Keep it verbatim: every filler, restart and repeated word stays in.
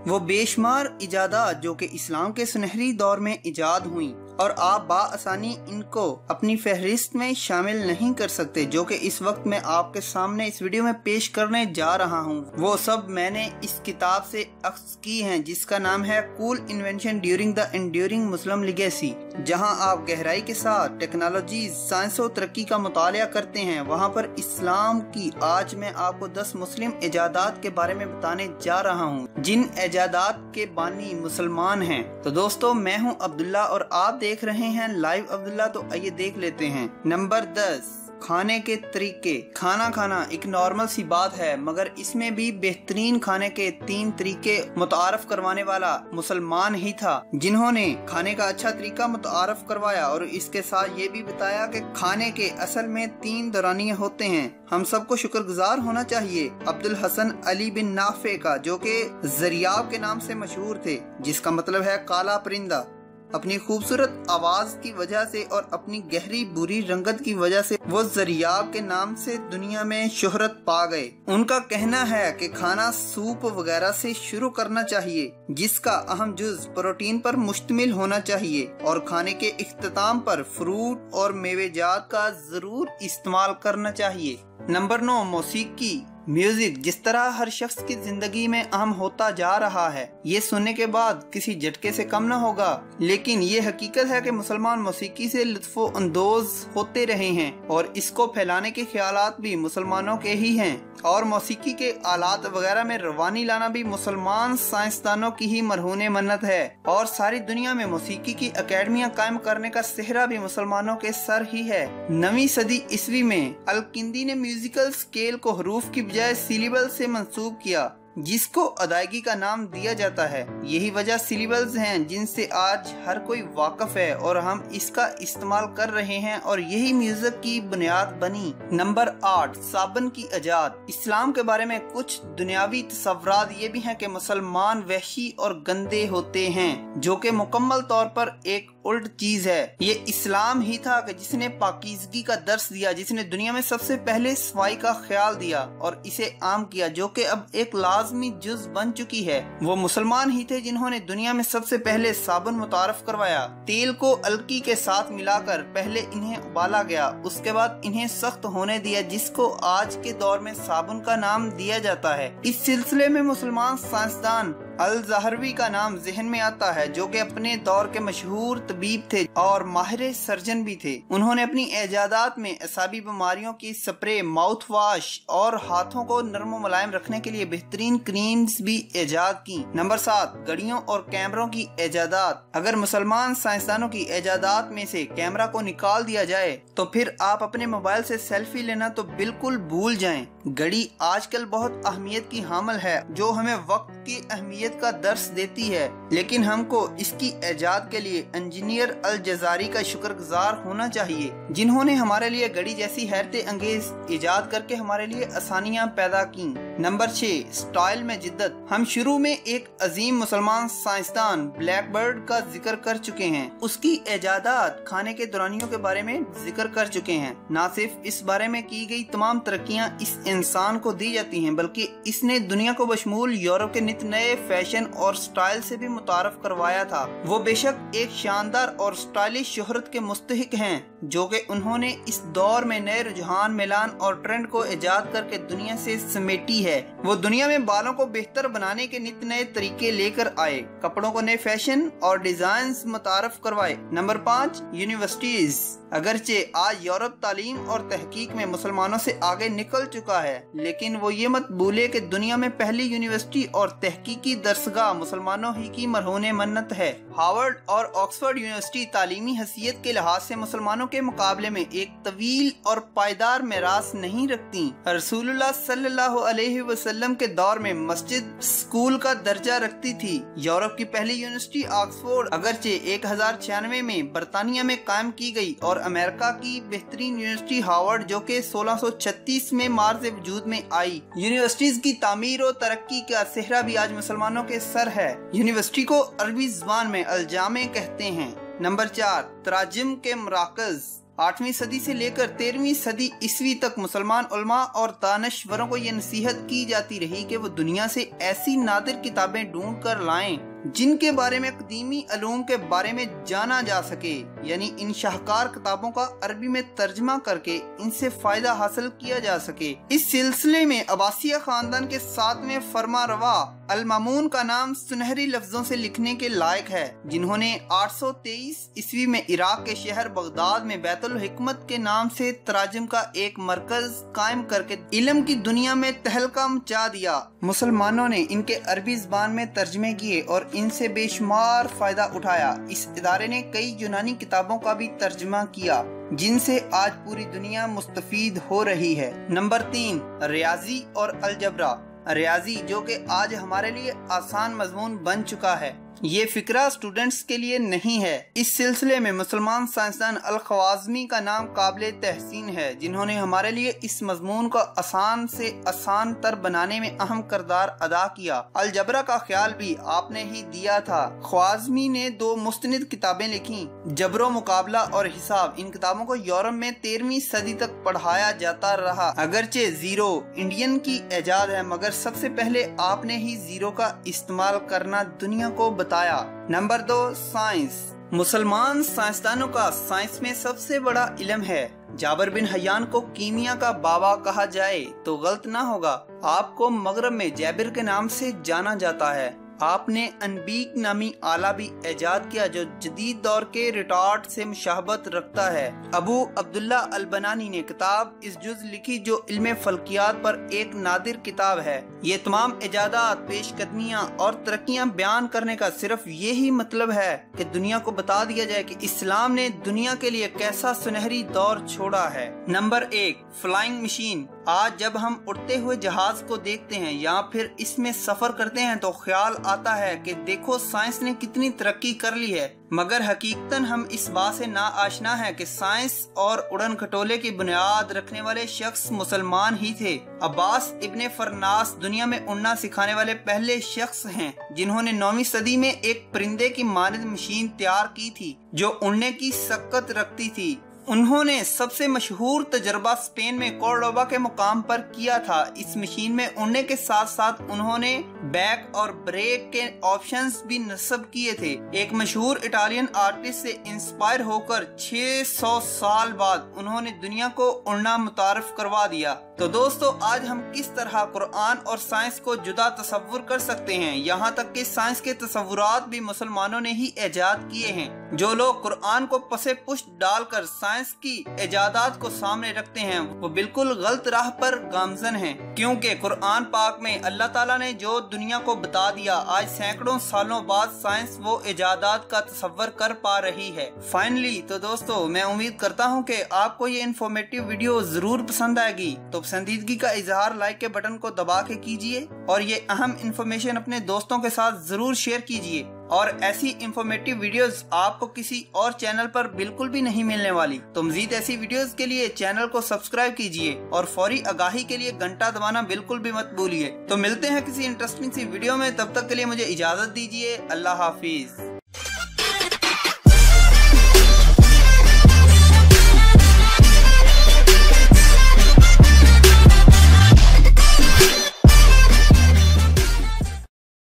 वो बेशुमार इजादात जो कि इस्लाम के सुनहरी दौर में इजाद हुई और आप बाआसानी इनको अपनी फहरिस्त में शामिल नहीं कर सकते, जो कि इस वक्त मैं आपके सामने इस वीडियो में पेश करने जा रहा हूँ, वो सब मैंने इस किताब से अख्ज़ की हैं, जिसका नाम है cool invention during the enduring Muslim legacy. जहाँ आप गहराई के साथ टेक्नोलॉजी, साइंस और तरक्की का मुतालिया करते हैं, वहाँ पर इस्लाम की आज मैं आपको दस मुस्लिम इजादात के बारे में बताने जा रहा हूँ, जिन इजादात के बानी मुसलमान हैं। तो दोस्तों, मैं हूँ अब्दुल्ला और आप देख रहे हैं लाइव अब्दुल्ला। तो आइए देख लेते हैं। नंबर दस, खाने के तरीके। खाना खाना एक नॉर्मल सी बात है, मगर इसमें भी बेहतरीन खाने के तीन तरीके मुतारफ करवाने वाला मुसलमान ही था, जिन्होंने खाने का अच्छा तरीका मुतारफ करवाया और इसके साथ ये भी बताया कि खाने के असल में तीन दौरानिये होते हैं। हम सबको शुक्रगुजार होना चाहिए अब्दुल हसन अली बिन नाफे का, जो कि ज़रियाब के नाम से मशहूर थे, जिसका मतलब है काला परिंदा। अपनी खूबसूरत आवाज की वजह से और अपनी गहरी बुरी रंगत की वजह से वो ज़रियाब के नाम से दुनिया में शोहरत पा गए। उनका कहना है कि खाना सूप वगैरह से शुरू करना चाहिए, जिसका अहम जुज प्रोटीन पर मुश्तमिल होना चाहिए, और खाने के इख्तिताम पर फ्रूट और मेवेजात का जरूर इस्तेमाल करना चाहिए। नंबर नौ, मौसीकी। म्यूजिक जिस तरह हर शख्स की जिंदगी में अहम होता जा रहा है, ये सुनने के बाद किसी झटके से कम न होगा, लेकिन ये हकीकत है कि मुसलमान मौसीकी से लुत्फो अंदोज होते रहे हैं और इसको फैलाने के ख्यालात भी मुसलमानों के ही हैं, और मौसीकी के आलात वगैरह में रवानी लाना भी मुसलमान साइंसदानों की ही मरहून मन्नत है, और सारी दुनिया में मौसीकी की अकेडमियां कायम करने का सेहरा भी मुसलमानों के सर ही है। नवीं सदी ईस्वी में अल-किंदी ने म्यूजिकल स्केल को हरूफ की बजाय सिलेबल से मंसूब किया, जिसको अदायगी का नाम दिया जाता है। यही वजह सिलेबल्स हैं जिनसे आज हर कोई वाकिफ है और हम इसका इस्तेमाल कर रहे हैं, और यही म्यूजिक की बुनियाद बनी। नंबर आठ, साबन की इजाद। इस्लाम के बारे में कुछ दुनियावी तसव्वुरात ये भी हैं कि मुसलमान वहशी और गंदे होते हैं, जो कि मुकम्मल तौर पर एक उल्ट चीज है। ये इस्लाम ही था कि जिसने पाकीज़गी का दर्स दिया, जिसने दुनिया में सबसे पहले सफाई का ख्याल दिया और इसे आम किया, जो कि अब एक लाजमी जुज बन चुकी है। वो मुसलमान ही थे जिन्होंने दुनिया में सबसे पहले साबुन मुतारफ करवाया। तेल को अलकी के साथ मिलाकर पहले इन्हें उबाला गया, उसके बाद इन्हें सख्त होने दिया, जिसको आज के दौर में साबुन का नाम दिया जाता है। इस सिलसिले में मुसलमान साइंसदान अल-ज़हरवी का नाम जहन में आता है, जो कि अपने दौर के मशहूर तबीब थे और माहिर सर्जन भी थे। उन्होंने अपनी इजादात में असाबी बीमारियों की स्प्रे, माउथ वॉश और हाथों को नरम मुलायम रखने के लिए बेहतरीन क्रीम्स भी इजाद की। नंबर सात, घड़ियों और कैमरों की इजादात। अगर मुसलमान साइंसदानों की इजादात में से कैमरा को निकाल दिया जाए तो फिर आप अपने मोबाइल से सेल्फी लेना तो बिल्कुल भूल जाएं। घड़ी आजकल बहुत अहमियत की हामिल है, जो हमें वक्त की अहमियत का दर्स देती है, लेकिन हमको इसकी इजाद के लिए इंजीनियर अल जजारी का शुक्रगुजार होना चाहिए, जिन्होंने हमारे लिए घड़ी जैसी हैरत अंगेज इजाद करके हमारे लिए आसानियां पैदा की। नंबर छह, स्टाइल में जिद्दत। हम शुरू में एक अजीम मुसलमान साइंसदान ब्लैकबर्ड का जिक्र कर चुके हैं। उसकी इजादात खाने के दौरानियों के बारे में जिक्र कर चुके हैं। न सिर्फ इस बारे में की गई तमाम तरक्कियां इस इंसान को दी जाती हैं, बल्कि इसने दुनिया को बशमूल यूरोप के नित नए फैशन और स्टाइल से भी मुतारफ करवाया था। वो बेशक एक शानदार और स्टाइलिश शोहरत के मुस्तहिक हैं, जो कि उन्होंने इस दौर में नए रुझान, मिलान और ट्रेंड को इजाद करके दुनिया से समेटी है। वो दुनिया में बालों को बेहतर बनाने के नित नए तरीके लेकर आए, कपड़ों को नए फैशन और डिजाइन मुतारफ करवाए। नंबर पाँच, यूनिवर्सिटीज। अगरचे आज यूरोप तालीम और तहकीक में मुसलमानों से आगे निकल चुका है, लेकिन वो ये मत भूले कि दुनिया में पहली यूनिवर्सिटी और तहकीकी दरसगाह मुसलमानों ही की मरहून मन्नत है। हार्वर्ड और ऑक्सफोर्ड यूनिवर्सिटी तालीमी हैसियत के लिहाज से मुसलमानों के मुकाबले में एक तवील और पायदार मेरास नहीं रखती। रसूलुल्लाह सल्लल्लाहु अलैहि वसल्लम के दौर में मस्जिद स्कूल का दर्जा रखती थी। यूरोप की पहली यूनिवर्सिटी ऑक्सफोर्ड अगरचे एक हजार छियानवे में बरतानिया में कायम की गई, और अमेरिका की बेहतरीन यूनिवर्सिटी हार्वर्ड जो कि सोलह सौ छत्तीस में मार्ज वजूद में आई। यूनिवर्सिटीज की तामीर और तरक्की का सेहरा भी आज मुसलमानों के सर है। यूनिवर्सिटी को अरबी जुबान में अल-जामे कहते हैं। नंबर चार, तराजिम के मराकज। आठवीं सदी से लेकर तेरहवीं सदी ईस्वी तक मुसलमान उलमा और दानश्वरों को ये नसीहत की जाती रही कि वो दुनिया से ऐसी नादिर किताबें ढूंढ कर लाएं जिनके बारे में कदीमी अलूम के बारे में जाना जा सके, यानी इन शाहकार किताबों का अरबी में तर्जमा करके इनसे फायदा हासिल किया जा सके। इस सिलसिले में अब्बासिया खानदान के सातवें फरमा रवा अल मामून का नाम सुनहरी लफ्जों से लिखने के लायक है, जिन्होंने आठ सौ तेईस ईस्वी में इराक के शहर बगदाद में बैतुल हिकमत के नाम से तराजुम का एक मरकज कायम करके इल्म की दुनिया में तहलका मचा दिया। मुसलमानों ने इनके अरबी ज़बान में तर्जमे किए और इनसे बेशुमार फायदा उठाया। इस इदारे ने कई यूनानी किताबों का भी तर्जमा किया जिनसे आज पूरी दुनिया मुस्तफीद हो रही है। नंबर तीन, रियाजी और अलजबरा। रियाजी, जो कि आज हमारे लिए आसान मजमून बन चुका है, ये फिक्रा स्टूडेंट्स के लिए नहीं है। इस सिलसिले में मुसलमान साइंसदान अल ख्वाज़मी का नाम काबिल तहसीन है, जिन्होंने हमारे लिए इस मजमून को आसान से आसान तर बनाने में अहम किरदार अदा किया। अलजबरा का ख्याल भी आपने ही दिया था। ख्वाज़मी ने दो मुस्तनिद किताबें लिखी, जबरो मुकाबला और हिसाब। इन किताबों को यूरोप में तेरहवीं सदी तक पढ़ाया जाता रहा। अगरचे जीरो इंडियन की इजाद है, मगर सबसे पहले आपने ही जीरो का इस्तेमाल करना दुनिया को बताया। नंबर दो, साइंस। मुसलमान साइंसदानों का साइंस में सबसे बड़ा इल्म है। जाबिर बिन हयान को कीमिया का बाबा कहा जाए तो गलत ना होगा। आपको मगरब में जाबिर के नाम से जाना जाता है। आपने अनबीक नामी आला भी इजाद किया जो जदीद दौर के रिटार्ड से मुशाहबत रखता है। अबू अब्दुल्ला अल बनानी ने किताब इस जुज लिखी जो इल्मे फल्कियात पर एक नादिर किताब है। ये तमाम इजादात, पेशकदमियाँ और तरक्कियाँ बयान करने का सिर्फ यही मतलब है कि दुनिया को बता दिया जाए कि इस्लाम ने दुनिया के लिए कैसा सुनहरी दौर छोड़ा है। नंबर एक, फ्लाइंग मशीन। आज जब हम उड़ते हुए जहाज को देखते हैं या फिर इसमें सफर करते हैं तो ख्याल आता है कि देखो साइंस ने कितनी तरक्की कर ली है, मगर हकीकतन हम इस बात से ना आशना है कि साइंस और उड़न खटोले की बुनियाद रखने वाले शख्स मुसलमान ही थे। अब्बास इब्ने फरनास दुनिया में उड़ना सिखाने वाले पहले शख्स हैं जिन्होंने नौवीं सदी में एक परिंदे की मानद मशीन तैयार की थी जो उड़ने की सकत रखती थी। उन्होंने सबसे मशहूर तजर्बा स्पेन में कोर्डोबा के मुकाम पर किया था। इस मशीन में उड़ने के साथ साथ उन्होंने बैक और ब्रेक के ऑप्शंस भी नस्ब किए थे। एक मशहूर इटालियन आर्टिस्ट से इंस्पायर होकर छह सौ साल बाद उन्होंने दुनिया को उड़ना मुतारफ करवा दिया। तो दोस्तों, आज हम किस तरह कुरान और साइंस को जुदा तस्वुर कर सकते हैं, यहाँ तक कि साइंस के तस्वुरात भी मुसलमानों ने ही इजाद किए हैं। जो लोग कुरान को पसे पुष्ट डालकर साइंस की इजादात को सामने रखते हैं वो बिल्कुल गलत राह पर गामजन हैं, क्योंकि कुरान पाक में अल्लाह ताला ने जो दुनिया को बता दिया, आज सैकड़ों सालों बाद साइंस वो इजादात का तस्वर कर पा रही है। फाइनली तो दोस्तों, मैं उम्मीद करता हूँ कि आपको ये इन्फॉर्मेटिव वीडियो जरूर पसंद आएगी। तो पसंदीदगी का इजहार लाइक के बटन को दबा के कीजिए और ये अहम इन्फॉर्मेशन अपने दोस्तों के साथ जरूर शेयर कीजिए। और ऐसी इंफॉर्मेटिव वीडियोस आपको किसी और चैनल पर बिल्कुल भी नहीं मिलने वाली। तो मजीद ऐसी वीडियोस के लिए चैनल को सब्सक्राइब कीजिए और फौरी आगाही के लिए घंटा दबाना बिल्कुल भी मत भूलिए। तो मिलते हैं किसी इंटरेस्टिंग सी वीडियो में, तब तक के लिए मुझे इजाजत दीजिए। अल्लाह हाफिज।